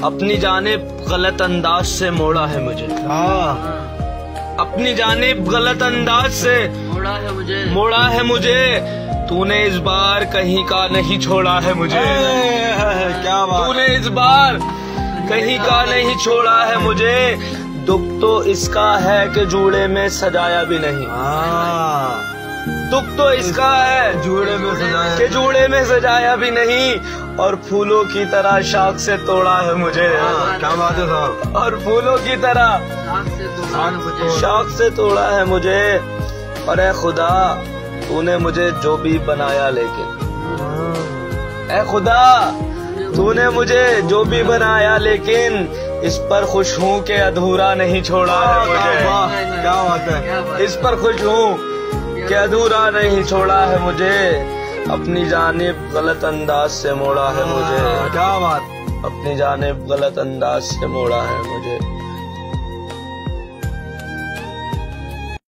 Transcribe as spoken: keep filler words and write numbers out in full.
अपनी जानिब गलत अंदाज से मोड़ा है मुझे। हाँ, अपनी जानिब गलत अंदाज से मोड़ा है मुझे, मोड़ा है मुझे। तूने इस बार कहीं का नहीं छोड़ा है मुझे। क्या बात। तूने इस बार कहीं का नहीं छोड़ा है मुझे। दुख तो इसका है कि जूड़े में सजाया भी नहीं। हाँ, दुख तो इसका है जूड़े में सजाया कि जूड़े में सजाया भी नहीं, और फूलों की तरह शाख से तोड़ा है मुझे। हाँ, क्या बात है साहब। और फूलों की तरह शाख से तोड़ा है मुझे, शाख से तोड़ा है मुझे। और ए खुदा, तूने मुझे जो भी बनाया, लेकिन ए खुदा, तूने मुझे जो भी बनाया, लेकिन इस पर खुश हूँ कि अधूरा नहीं छोड़ा है मुझे। वाह, क्या बात है। इस पर खुश हूँ कि अधूरा नहीं छोड़ा है मुझे। अपनी जानिब गलत अंदाज से मोड़ा है मुझे। क्या बात। अपनी जानिब गलत अंदाज से मोड़ा है मुझे।